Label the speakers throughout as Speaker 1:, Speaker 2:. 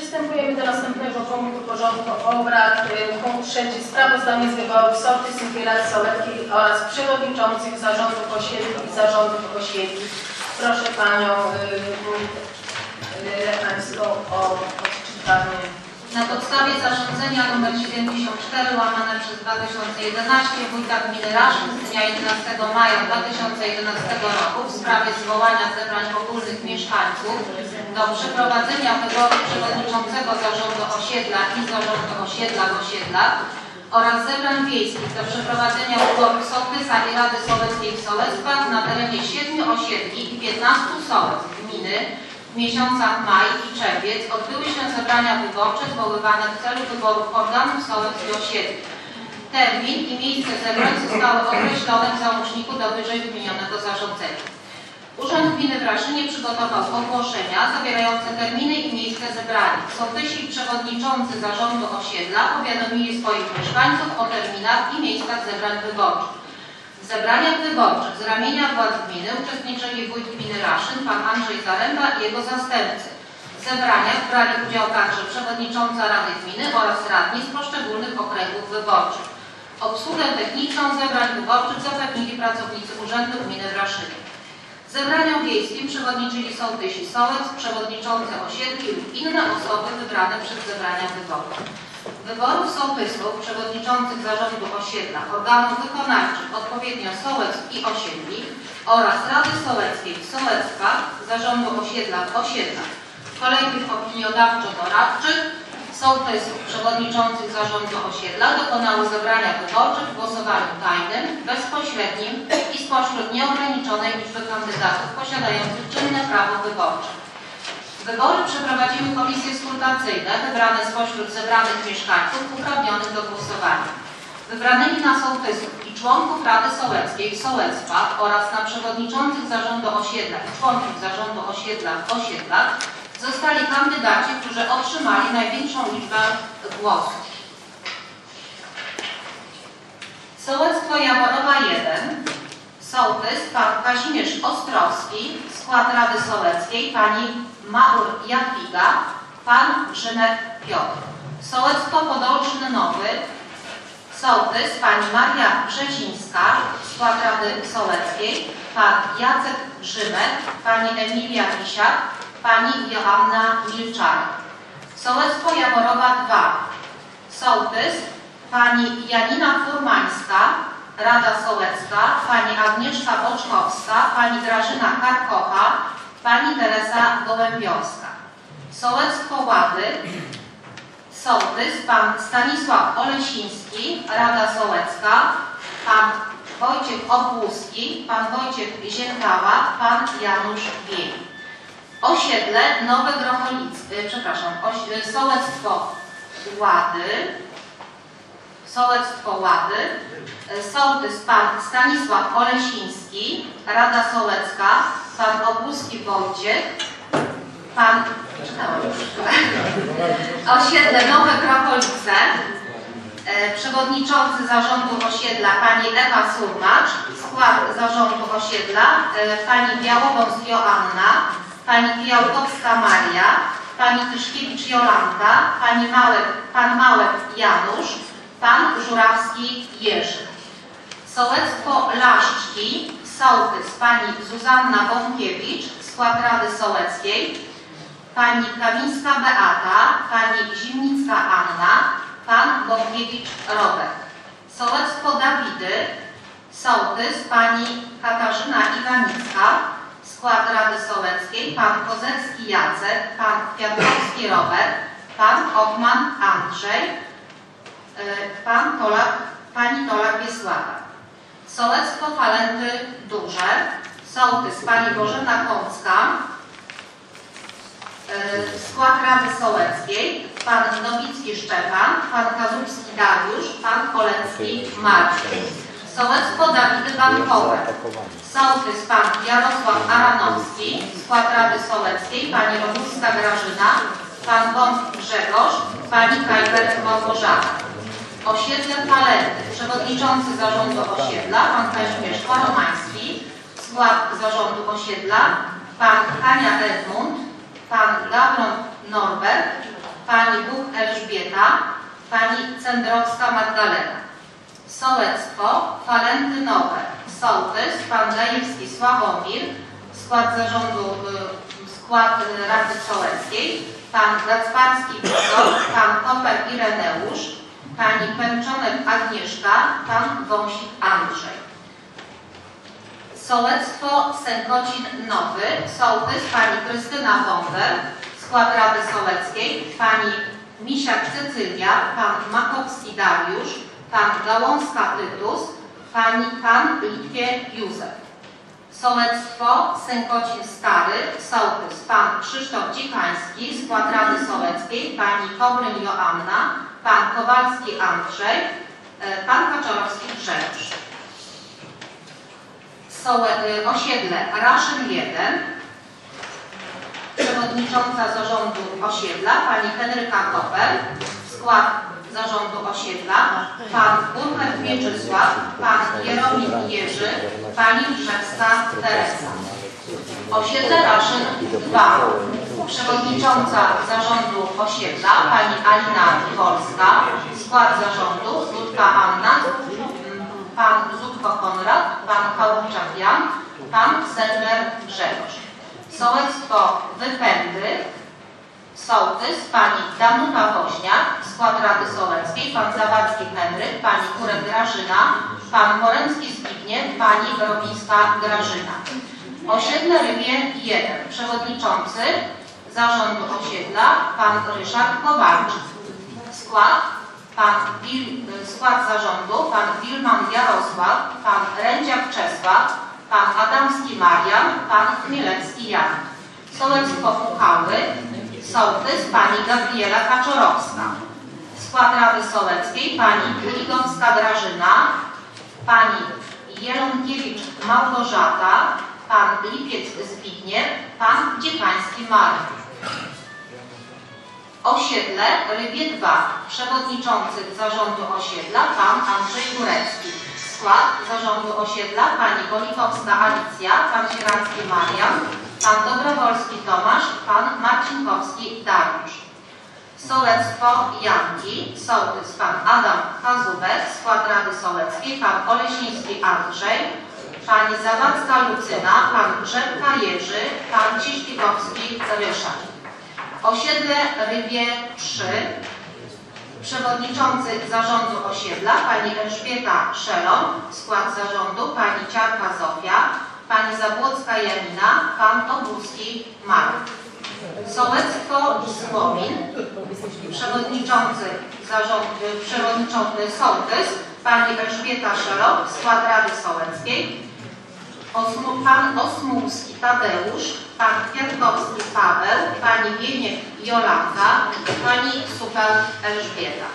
Speaker 1: Przystępujemy do następnego punktu porządku obrad. Punkt 3. Sprawozdanie z wyborów sołtys Wielać Sołeckiej oraz przewodniczących zarządów osiedli i zarządów osiedli. Proszę Panią Lechańską o odczytanie.
Speaker 2: Na podstawie zarządzenia nr 74 łamane przez 2011 Wójta Gminy Raszyn z dnia 11 maja 2011 roku w sprawie zwołania zebrań ogólnych mieszkańców do przeprowadzenia wyboru przewodniczącego zarządu osiedla i zarządu osiedla w osiedlach oraz zebrań wiejskich do przeprowadzenia wyborów sołtysa i Rady Sołeckiej w sołectwach na terenie 7 osiedli i 15 sołectw gminy w miesiącach maj i czerwiec odbyły się zebrania wyborcze zwoływane w celu wyborów organów sołectw i osiedli. Termin i miejsce zebrań zostały określone w załączniku do wyżej wymienionego zarządzenia. Urząd Gminy w Raszynie przygotował ogłoszenia zawierające terminy i miejsce zebrania. Sołtysi i przewodniczący zarządu osiedla powiadomili swoich mieszkańców o terminach i miejscach zebrań wyborczych. W zebraniach wyborczych z ramienia władz gminy uczestniczyli wójt gminy Raszyn, pan Andrzej Zaręba i jego zastępcy. W zebraniach brali udział także przewodnicząca Rady Gminy oraz radni z poszczególnych okręgów wyborczych. Obsługę techniczną zebrań wyborczych zapewnili pracownicy Urzędu Gminy w Raszynie. Zebraniom wiejskim przewodniczyli sołtysi sołectw, przewodniczący osiedli lub inne osoby wybrane przez zebrania wyborów. Wyborów sołtysów, przewodniczących zarządu osiedla, organów wykonawczych, odpowiednio sołectw i osiedli oraz Rady Sołeckiej w sołectwach, zarządu osiedla w osiedlach, kolejnych opiniodawczo-doradczych, sołtysów, przewodniczących zarządu osiedla dokonały zebrania wyborczych w głosowaniu tajnym, bezpośrednim i spośród nieograniczonej liczby kandydatów posiadających czynne prawo wyborcze. Wybory przeprowadziły komisje skrutacyjne wybrane spośród zebranych mieszkańców uprawnionych do głosowania. Wybranymi na sołtysów i członków Rady Sołeckiej w sołectwach oraz na przewodniczących zarządu osiedla i członków zarządu osiedla w osiedlach zostali kandydaci, którzy otrzymali największą liczbę głosów. Sołectwo Jaworowa 1. Sołtys pan Kazimierz Ostrowski, skład Rady Sołeckiej pani Maur Japiga, pan Grzymek Piotr. Sołectwo Podolszyn Nowy. Sołtys pani Maria Brzezińska, skład Rady Sołeckiej, pan Jacek Grzymek, pani Emilia Misiak, pani Joanna Milczarek. Sołectwo Jaworowa 2. Sołtys pani Janina Furmańska, Rada Sołecka, pani Agnieszka Boczkowska, pani Grażyna Karkocha, pani Teresa Gołębiowska. Sołectwo Łady. Sołtys pan Stanisław Olesiński, Rada Sołecka, pan Wojciech Obłuski, pan Wojciech Ziękawa, pan Janusz Bień. Osiedle Nowe Grocholice, Sołectwo Łady. Sołectwo Łady. Sołtys pan Stanisław Olesiński, Rada Sołecka, pan Obłuski Wojciech, pan osiedle Nowe Grocholice, przewodniczący zarządu osiedla pani Ewa Surmacz, skład zarządu osiedla pani Białowąs Joanna, pani Białkowska Maria, pani Tyszkiewicz Jolanta, pan Małek Janusz, pan Żurawski Jerzy. Sołectwo Laszczki, sołtys pani Zuzanna Bąkiewicz, skład Rady Sołeckiej, pani Kamińska Beata, pani Zimnicka Anna, pan Bąkiewicz Robert. Sołectwo Dawidy, sołtys pani Katarzyna Iwanicka, skład Rady Sołeckiej, pan Kozecki Jacek, pan Kwiatkowski Robert, pan Ochman Andrzej, pani Tolak Wiesława. Sołectwo Falenty Duże, sołtys pani Bożena Kącka, skład Rady Sołeckiej, pan Nowicki Szczepan, pan Kazubski Dariusz, pan Kolecki Marcin. Sołectwo Dawidy Bankowe, sołtys pan Jarosław Aranowski, skład Rady Sołeckiej, pani Roguska Grażyna, pan Wąt Grzegorz, pani Kajber Małgorzata. Osiedle Falenty, przewodniczący zarządu osiedla, pan Kazimierz Paromański, skład zarządu osiedla, pan Hania Edmund, pan Gawron Norbert, pani Buch Elżbieta, pani Cendrowska Magdalena. Sołectwo Walentynowe, sołtys pan Gajewski Sławomir, skład zarządu, skład Rady Sołeckiej, pan Gacparski Wiktor, pan Koper Ireneusz, pani Pęczonek Agnieszka, pan Wąsik Andrzej. Sołectwo Sękocin Nowy, sołtys pani Krystyna Wąber, skład Rady Sołeckiej, pani Misiak Cecylia, pan Makowski Dariusz, pan Gałązka Tytus, pan Litwie Józef. Sołectwo Sękocin Stary, sołtys pan Krzysztof Dzikański, skład Rady Sołeckiej, pani Kobryn Joanna, pan Kowalski Andrzej, pan Kaczorowski Grzegorz. Osiedle Raszyn 1, przewodnicząca zarządu osiedla pani Henryka Koper, skład zarządu osiedla pan Burkert Mieczysław, pan Jeromir Jerzy, pani Brzewska Teresa. Osiedle Raszyn 2, przewodnicząca zarządu osiedla pani Alina Wolska, skład zarządu Zudka Anna, pan Zudko Konrad, pan Chałupczak Jan, pan Sendler Grzegorz. Sołectwo Wypędy, sołtys pani Danuta Woźniak, skład Rady Sołeckiej, pan Zawadzki Henryk, pani Kurek Grażyna, pan Poremski Zbigniew, pani Robińska Grażyna. Osiedle Rybie 1, przewodniczący zarządu osiedla pan Ryszard Kowalczyk, skład zarządu pan Wilman Jarosław, pan Rędziak Czesław, pan Adamski Marian, pan Chmielewski Jan. Sołectwo Puchały, sołtys pani Gabriela Kaczorowska. Skład Rady Sołeckiej pani Kuligowska Grażyna, pani Jelonkiewicz Małgorzata, pan Lipiec Zbigniew, pan Dziekański Marek. Osiedle Rybie 2, przewodniczący zarządu osiedla pan Andrzej Górecki. Skład zarządu osiedla pani Bolikowska Alicja, pan Sieranski Marian, pan Dobrowolski Tomasz, pan Marcinkowski Dariusz. Sołectwo Janki, sołtys pan Adam Kazubek, skład Rady Sołeckiej, pan Olesiński Andrzej, pani Zawadzka Lucyna, pan Rzepka Jerzy, pan Ciślikowski Ryszard. Osiedle Rybie 3, przewodniczący zarządu osiedla pani Elżbieta Szelon, skład zarządu pani Ciarka Zofia, pani Zabłocka Janina, pan Obuski Marek. Sołectwo Słomin, przewodniczący sołtys pani Elżbieta Szelon, skład Rady Sołeckiej, pan Osmulski Tadeusz, pan Kwiatkowski Paweł, pani Wieniek Jolanta, pani Supel Elżbieta.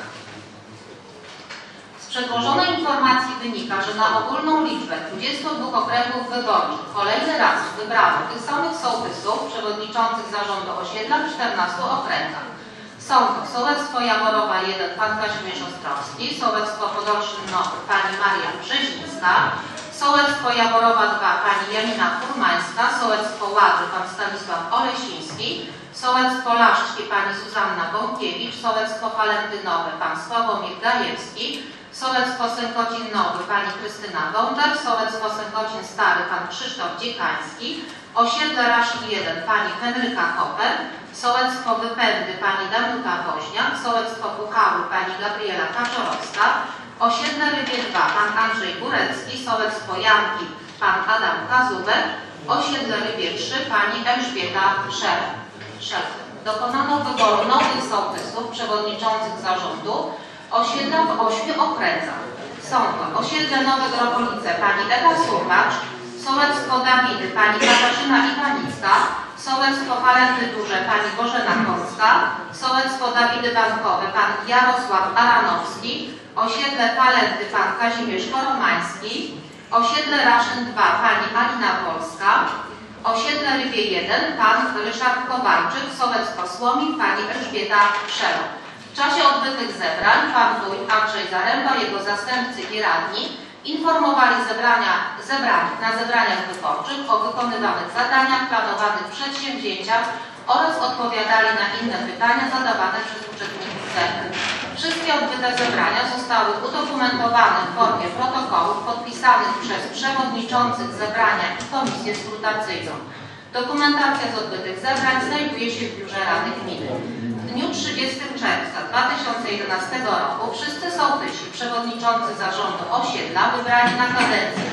Speaker 2: Z przedłożonej informacji wynika, że na ogólną liczbę 22 okręgów wyborczych kolejny raz wybrano tych samych sołtysów przewodniczących zarządu osiedla w 14 okręgach. Są to Sołectwo Jaworowa 1 pan Kazimierz Ostrowski, Sołectwo Podolszyn Nowy pani Maria Brzezińska, Sołectwo Jaworowa 2 pani Janina Furmańska, Sołectwo Łady pan Stanisław Olesiński, Sołectwo Laszczki pani Zuzanna Bąkiewicz, Sołectwo Walentynowe pan Sławomir Gajewski, Sołectwo Sękocin Nowy pani Krystyna Wądar, Sołectwo Sękocin Stary pan Krzysztof Dziekański, Osiedle Raszyn 1 pani Henryka Koper, Sołectwo Wypędy pani Danuta Woźniak, Sołectwo Puchały pani Gabriela Kaczorowska, Osiedle Rybie 2 pan Andrzej Górecki, Sołectwo Janki pan Adam Kazubek, Osiedle Rybie 3 pani Elżbieta Szelf. Dokonano wyboru nowych sołtysów przewodniczących zarządu osiedla w 8 okręgach. Są to osiedle Nowe Grobowice pani Ewa Surmacz, Sołectwo Dawidy pani Katarzyna Iwanicka, Sołectwo Walenty Duże pani Bożena Kocka, Sołectwo Dawidy Bankowe pan Jarosław Aranowski, Osiedle Walenty pan Kazimierz Koromański, Osiedle Raszyn 2 pani Alina Wolska, Osiedle Rybie 1 pan Ryszard Kowalczyk, Sołectwo Słomin pani Elżbieta Szelon. W czasie odbytych zebrań pan wójt Andrzej Zaręba, jego zastępcy i radni informowali zebranych na zebraniach wyborczych o wykonywanych zadaniach, planowanych przedsięwzięciach oraz odpowiadali na inne pytania zadawane przez uczestników zebrań. Wszystkie odbyte zebrania zostały udokumentowane w formie protokołów podpisanych przez przewodniczących zebrania i komisję skrutacyjną. Dokumentacja z odbytych zebrań znajduje się w Biurze Rady Gminy. W dniu 30 czerwca 2011 roku wszyscy sołtysi przewodniczący zarządu osiedla wybrani na kadencję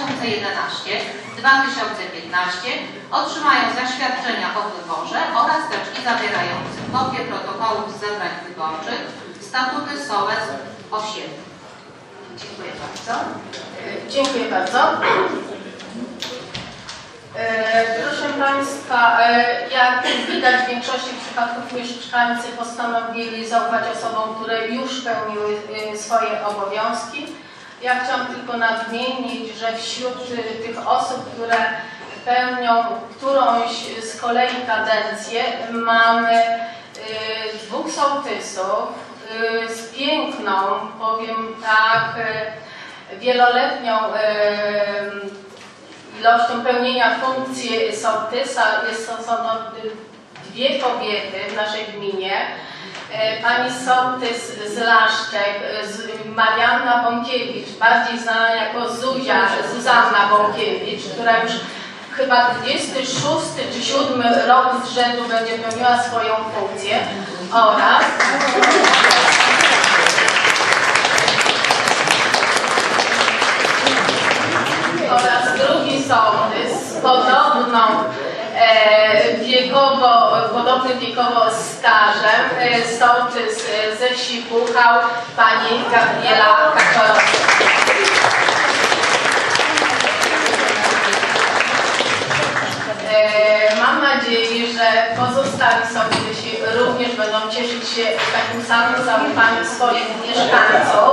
Speaker 2: 2011-2015 otrzymają zaświadczenia o wyborze oraz teczki zawierające kopie protokołów z zebrań wyborczych, statuty sołectw osiedli. Dziękuję bardzo.
Speaker 1: Dziękuję bardzo. Proszę Państwa, jak widać w większości przypadków mieszkańcy postanowili zaufać osobom, które już pełniły swoje obowiązki. Ja chciałam tylko nadmienić, że wśród tych osób, które pełnią którąś z kolei kadencję, mamy dwóch sołtysów z piękną, powiem tak, wieloletnią ilością pełnienia funkcji sołtysa. Są to dwie kobiety w naszej gminie. Pani sołtys z Laszczek, Marianna Bąkiewicz, bardziej znana jako Zuzanna Bąkiewicz, która już chyba 26 czy 7 rok z rzędu będzie pełniła swoją funkcję, oraz drugi sołtys z podobnym wiekowo stażem, sołtys ze wsi Puchał, pani Gabriela Kaczorowska. Mam nadzieję, że pozostali sołtysi również będą cieszyć się takim samym zaufaniem swoich mieszkańców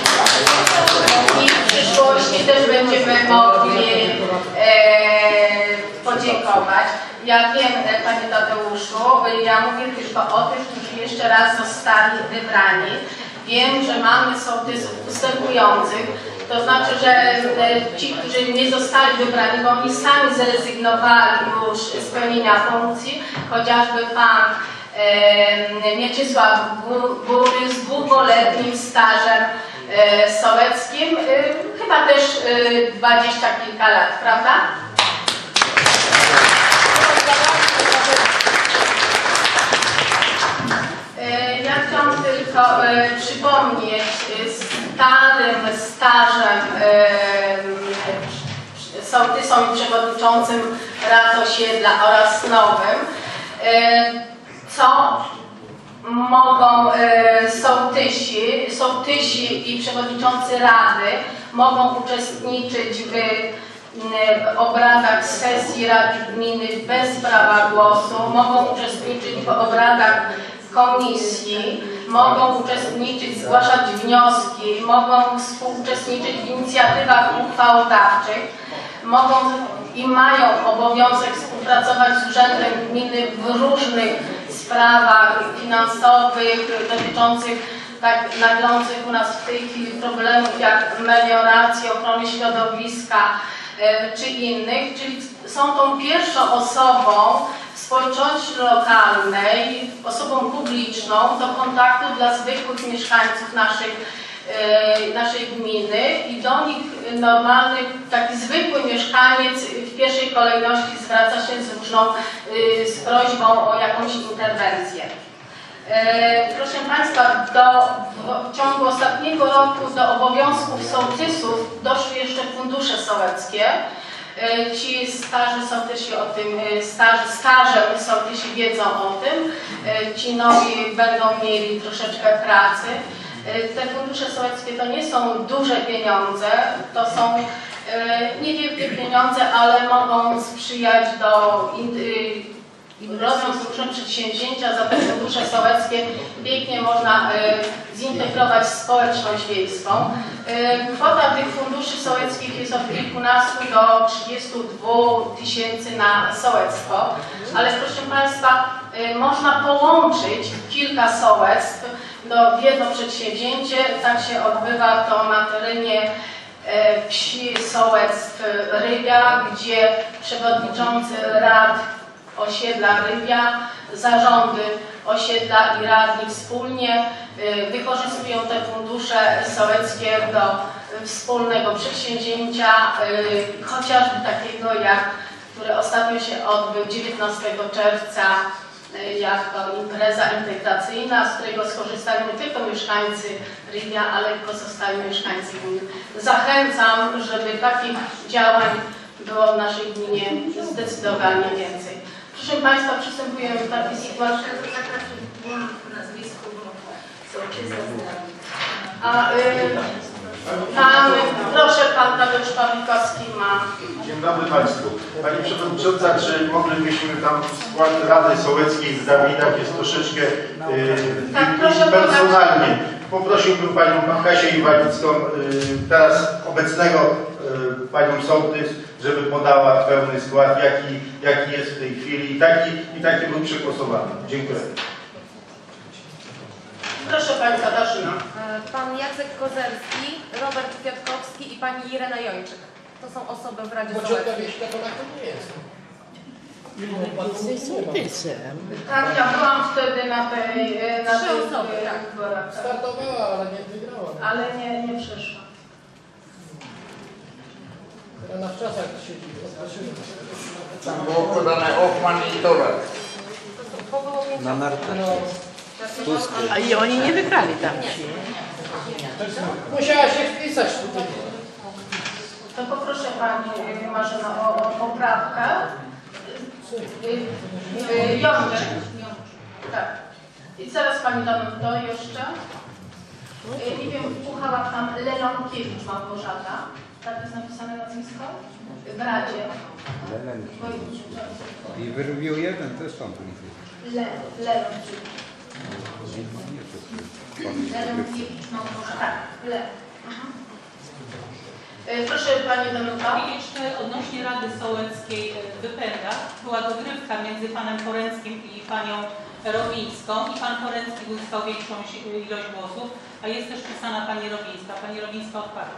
Speaker 1: i w przyszłości też będziemy mogli podziękować. Ja wiem, Panie Tadeuszu, ja mówię tylko o tych, którzy jeszcze raz zostali wybrani. Wiem, że mamy sołtysów ustępujących, to znaczy, że ci, którzy nie zostali wybrani, bo oni sami zrezygnowali już z pełnienia funkcji, chociażby pan Mieczysław Góry z długoletnim stażem sołeckim, chyba też 20 kilka lat, prawda? Ja chciałam tylko przypomnieć starym stażem sołtysom i przewodniczącym rad osiedla oraz nowym, co mogą sołtysi i przewodniczący rady mogą uczestniczyć w obradach sesji Rady Gminy bez prawa głosu, mogą uczestniczyć w obradach komisji, mogą uczestniczyć, zgłaszać wnioski, mogą współuczestniczyć w inicjatywach uchwałodawczych, mogą i mają obowiązek współpracować z Urzędem Gminy w różnych sprawach finansowych dotyczących tak naglących u nas w tej chwili problemów jak melioracji, ochrony środowiska czy innych, czyli są tą pierwszą osobą w społeczności lokalnej, osobą publiczną do kontaktu dla zwykłych mieszkańców naszej gminy i do nich normalny, taki zwykły mieszkaniec w pierwszej kolejności zwraca się z prośbą o jakąś interwencję. Proszę Państwa, w ciągu ostatniego roku do obowiązków sołtysów doszły jeszcze fundusze sołeckie. Ci starzy sołtysi o tym, starzem sołtysi wiedzą o tym, ci nowi będą mieli troszeczkę pracy. Te fundusze sołeckie to nie są duże pieniądze, to są niewielkie pieniądze, ale mogą sprzyjać robiąc różne przedsięwzięcia za te fundusze sołeckie, pięknie można zintegrować społeczność wiejską. Kwota tych funduszy sołeckich jest od kilkunastu do 32 000 na sołectwo, ale proszę Państwa, można połączyć kilka sołectw w jedno przedsięwzięcie. Tak się odbywa to na terenie wsi sołectw Rybia, gdzie przewodniczący rad osiedla Rybia. Zarządy osiedla i radni wspólnie wykorzystują te fundusze sołeckie do wspólnego przedsięwzięcia, chociażby takiego jak, które ostatnio się odbył 19 czerwca, jak to impreza integracyjna, z którego skorzystali nie tylko mieszkańcy Rybia, ale i pozostali mieszkańcy gminy. Zachęcam, żeby takich działań było w naszej gminie zdecydowanie więcej. Proszę Państwa, przystępujemy do takiej sytuacji. Proszę, Pan Tadeusz Pawlikowski ma.
Speaker 3: Dzień dobry Państwu. Pani Przewodnicząca, czy moglibyśmy tam skład Rady Sołeckiej zmienić, jest troszeczkę personalnie. Poprosiłbym Panią Kasię Iwanicką, teraz obecnego Panią Sołtys, żeby podała pełny skład, jaki jest w tej chwili i taki był przegłosowany. Dziękuję.
Speaker 1: Proszę Pani Katarzyna.
Speaker 4: Pan Jacek Kozelski, Robert Kwiatkowski i Pani Irena Jończyk. To są osoby w Radzie Sołeckiej.
Speaker 1: Tak, ja byłam wtedy na tej...
Speaker 4: Trzy osoby, tak.
Speaker 1: wyborach.
Speaker 5: Startowała, ale nie wygrała.
Speaker 1: Ale nie przeszła.
Speaker 5: Ona w czasach siedzi.
Speaker 6: Tam było podane Hoffman i Torak.
Speaker 4: Na
Speaker 7: A i oni nie wygrali tam ci.
Speaker 5: Musiała się wpisać tutaj.
Speaker 1: To poproszę Pani Marzena o poprawkę. Jączek. Tak. I zaraz Pani do jeszcze. Nie wiem, Puchała tam Lelonkiewicz Małgorzata. Tak jest napisane nazwisko? W Radzie.
Speaker 8: I wyrobił jeden też tam
Speaker 1: Lelonkiewicz. Lelonkiewicz Małgorzata. Tak, Proszę Pani Danuta.
Speaker 9: I jeszcze odnośnie Rady Sołeckiej w Wypędach była dogrywka między Panem Poręckim i Panią Rowińską i Pan Poręcki uzyskał większą ilość głosów, a jest też wpisana Pani Rowińska. Pani Rowińska odpadła.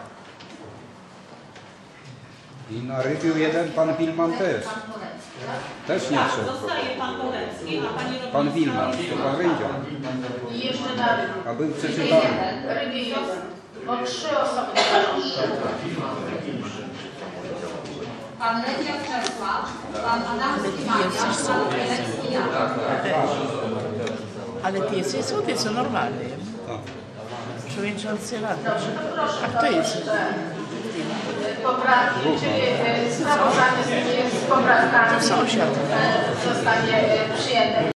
Speaker 8: I na Rybiu jeden pan Wilman też. Też nie
Speaker 9: Tak,
Speaker 8: wszedł.
Speaker 9: zostaje Pan Poręcki, a Pani Rowińska...
Speaker 8: Pan Wilman, to pan Rydzia.
Speaker 1: I jeszcze na Rybiu.
Speaker 8: A był przeczytany.
Speaker 1: Rybiu jest, bo 3 osoby
Speaker 2: Pan Ledzia Czesław, Pan Adamski Mariusz, Pan Bielecki Jan.
Speaker 7: Ale ty jesteś sołtys, normalny. Przewodniczący Rady. A kto jest?
Speaker 1: poprawki, czyli sprawozdanie z poprawkami
Speaker 7: To sąsiad.
Speaker 1: zostanie przyjęte.